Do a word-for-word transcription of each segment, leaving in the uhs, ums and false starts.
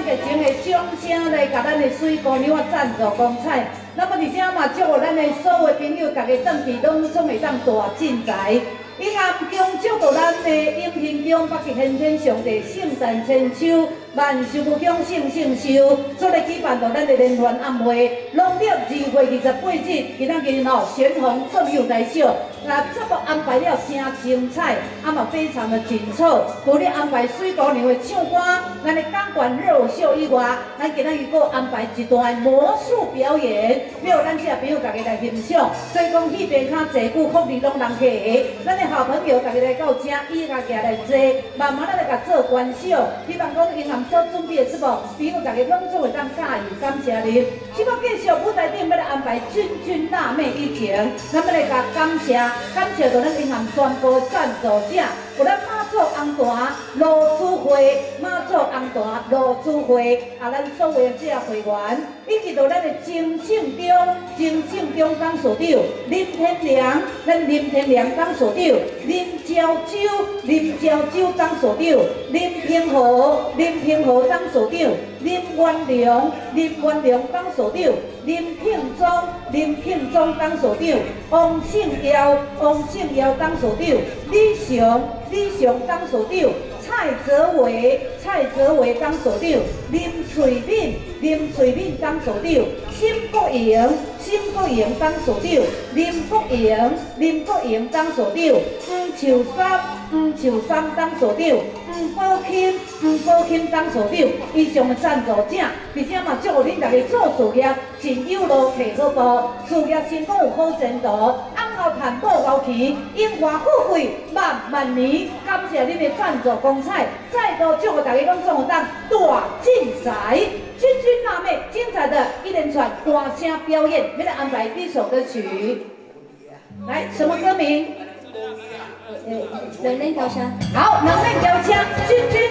热情的掌声来甲咱的水姑娘啊赞助光彩。那么而且嘛，祝福咱的所有朋友，家己转去拢总会当大进财。以暗中祝福咱的永兴宫北极先天上帝圣诞千秋，万寿无疆胜胜寿。做来举办到咱的联欢晚会，农历二月二十八日，今仔日吼旋风重又来笑。那节目安排了真精彩，啊嘛非常的紧凑。除了安排水姑娘的唱歌，咱的钢管热秀以外，咱今仔日搁安排一段魔术表演，要咱这朋友家己来欣赏。所以讲，迄边较坐久，福利拢人客。咱的好朋友家己来到这，伊家己来坐，慢慢来甲做关小。希望讲银行所准备的节目，朋友家己拢做会当介意，感谢您。希望继续舞台顶要来安排君君辣妹以前，咱要来甲感谢。感谢到咱银行全部赞助者，有咱马祖红团罗子会、马祖红团罗子会，啊，咱所有这会员，以及到咱的金圣中、金圣中董事长林天良，咱林天良董事长林昭洲、林昭洲董事长林平和、林平和董事长林元良、林元良董事长林庆忠、林庆忠董事长王胜耀。王胜尧董事长，李翔、李翔董事长，蔡泽伟、蔡泽伟董事长，林翠敏、林翠敏董事长，辛国营、辛国营董事长，林国营、林国营董事长，黄秋山、黄秋山董事长，黄宝钦、黄宝钦董事长，以上的赞助者，而且嘛祝福恁大家做事业真有路，摕好步，事业成功有好前途。后谈报高旗，荣华富贵万万年。感谢恁的赞助光彩，再度祝福大家拢总有当大进财。君君辣妹，精彩的一连串歌声表演，要来安排第一首歌曲。来，什么歌名？ 呃，冷泪飘香。 好，冷泪飘香，君君。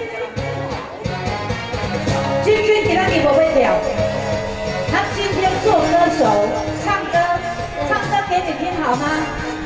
君君，今天你不会跳，他今天做歌手，唱歌。唱歌给你听好吗？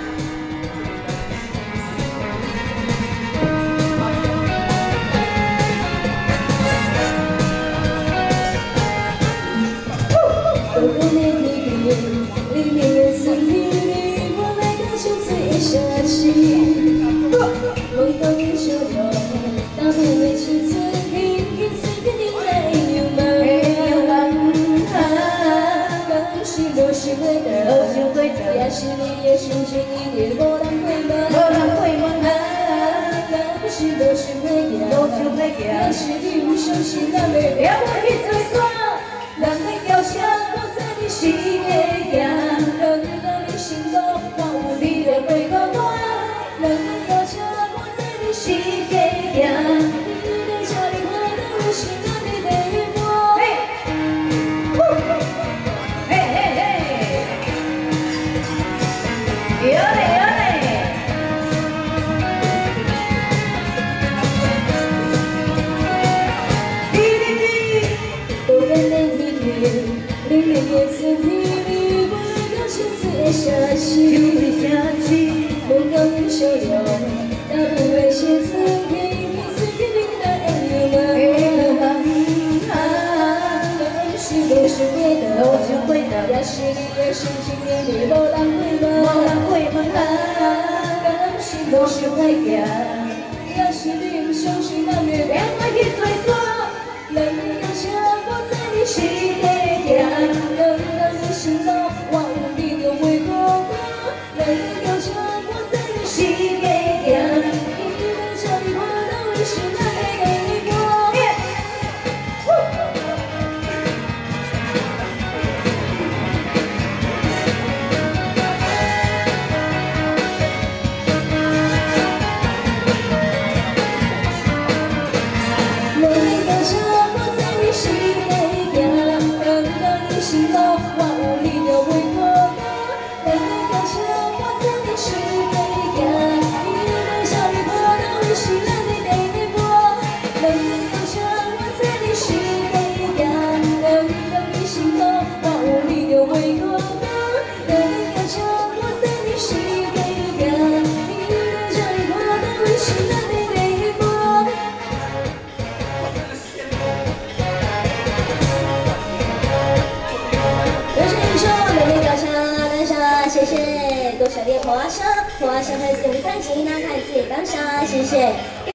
我的那天，里面的森林，我来感受最下起。梦到你笑容，大步为青春，天天随便你来游梦。感情都是会的。也是你的心情，一点无人会问，无人会问啊。感情都是会行，都是会行。也是你不相信咱的了我去做煞，人的雕像我在你心里行，人在你心中，我有你的陪伴我。人的雕像我在你心里行，你的家里花的我是咱的陪伴。有嘞有嘞，滴滴滴，多变的体贴，你的眼神里里，我来到现在的下起，下起，梦到你笑容，大步为写字，天天随便你来游梦。感情都是会的，都是会的，也是你的心情，你的无人会问，无人会问啊。感情都是会行，也是你不相信咱的恋爱去做煞。人的雕像我在你心里行，人在你心中，我有你的陪伴我。人的雕像我在你心里行，你的家里花都是咱的陪伴。 谢谢，多少点花生，花生和送看起男孩子当下，谢谢。